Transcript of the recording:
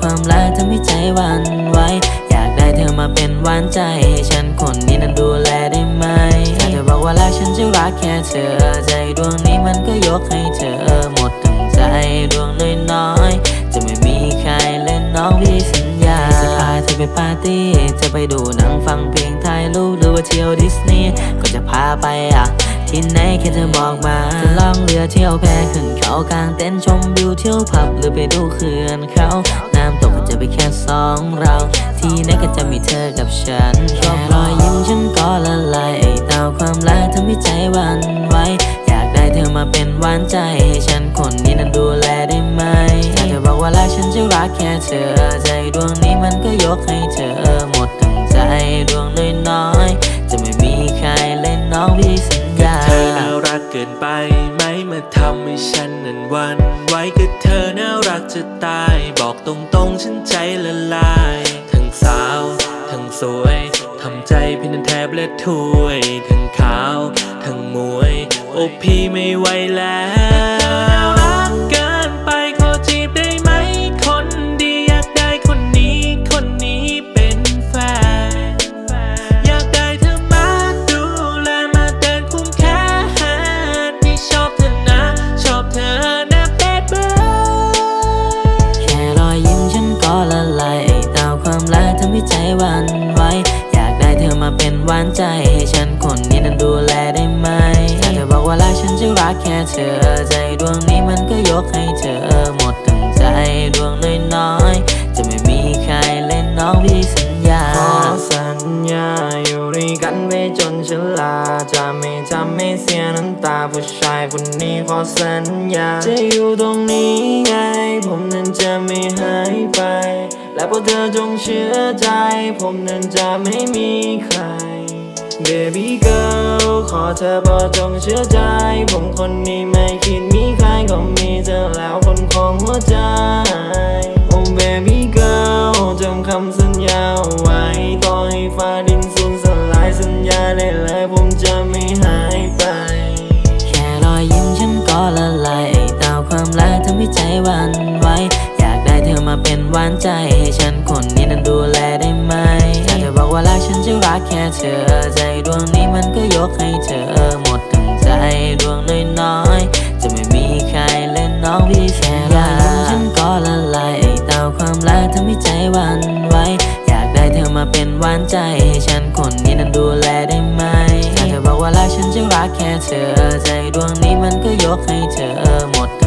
ความรักทำให้ใจหวั่นไหวอยากได้เธอมาเป็นหวานใจให้ฉันคนนี้นั้นดูแลได้ไหมถ้าเธอบอกว่ารักฉันจะรักแค่เธอใจดวงนี้มันก็ยกให้เธอหมดทั้งใจดวงน้อยๆจะไม่มีใครเล่นน้องพี่สัญญาจะพาเธอไปปาร์ตี้จะไปดูหนังฟังเพลงถ่ายรูปหรือว่าเที่ยวดิสนีย์ก็จะพาไปที่ไหนแค่เธอบอกมาจะล่องเรือเที่ยวแพขึ้นเขากลางเต็นท์ชมวิวเที่ยวผับหรือไปดูเขื่อนเขาน้ำตกก็จะไปแค่สองเราที่ไหนก็จะมีเธอกับฉันแค่รอยยิ้มฉันก็ละลายไอ้เต่าความรักทำให้ใจหวั่นไหวอยากได้เธอมาเป็นหวานใจให้ฉันคนนี้นั้นดูแลได้ไหมถ้าเธอบอกว่ารักฉันจะรักแค่เธอใจดวงนี้มันก็ยกให้เธอหมดทั้งใจดวงน้อยๆจะไม่มีใครเล่นน้องพี่สัญญาเธอน่ารักเกินไปไหมมาทำให้ฉันนั้นหวั่นไหวก็เธอน่ารักจะตายบอกตรงๆฉันใจละลายทั้งสาวทั้งสวยทำใจพี่นั้นแทบเลือดถ้วยทั้งขาวทั้งมวยโอ้พี่ไม่ไหวแล้วรักเกินไปขอจีบได้ไหมคนดีอยากได้คนนี้เป็นแฟนอยากได้เธอมาดูแลมาเดินคุ้มแค่ที่ชอบเธอนะชอบเธอนะเบบี้แค่รอยยิ้มฉันก็ละลายไอ้เต่าความรักทำให้ใจหวั่นไหวอยากได้เธอมาเป็นหวานใจให้ฉันคนนี้นั้นดูแลได้ไหมถ้าเธอบอกว่ารักฉันจะรักแค่เธอใจดวงนี้มันก็ยกให้เธอหมดทั้งใจดวงน้อยๆจะไม่มีใครเล่นน้องพี่สัญญาขอสัญญาอยู่ด้วยกันไปจนชราจะไม่ทำให้เสียน้ำตาผู้ชายคนนี้ขอสัญญาจะอยู่ตรงนี้ไงผมนั้นจะไม่หายไปและพวกเธอจงเชื่อใจผมนั้นจะไม่มีใคร Baby girl ขอเธอโปรดจงเชื่อใจผมคนนี้ไม่คิดมีใครก็มีเธอแล้วคนของหัวใจ Oh baby girl จำคำสัญญาไว้ต่อให้ฟ้าดินสูญสลายสัญญาได้เลยผมจะไม่หายไปแค่รอยยิ้มฉันก็ละลายไอ้เต่าความรักทำให้ใจหวั่นไหวอยากได้เธอมาเป็นหวานใจให้ฉันคนนี้นั้นดูแลได้ไหมถ้าเธอบอกว่ารักฉันจะรักแค่เธอใจดวงนี้มันก็ยกให้เธอหมดทั้งใจดวงน้อยๆจะไม่มีใครเล่นน้องพี่แค่รอยยิ้มฉันก็ละลายไอ้เต่าความรักทำให้ใจหวั่นไหวอยากได้เธอมาเป็นหวานใจให้ฉันคนนี้นั้นดูแลได้ไหมถ้าเธอบอกว่ารักฉันจะรักแค่เธอใจดวงนี้มันก็ยกให้เธอหมด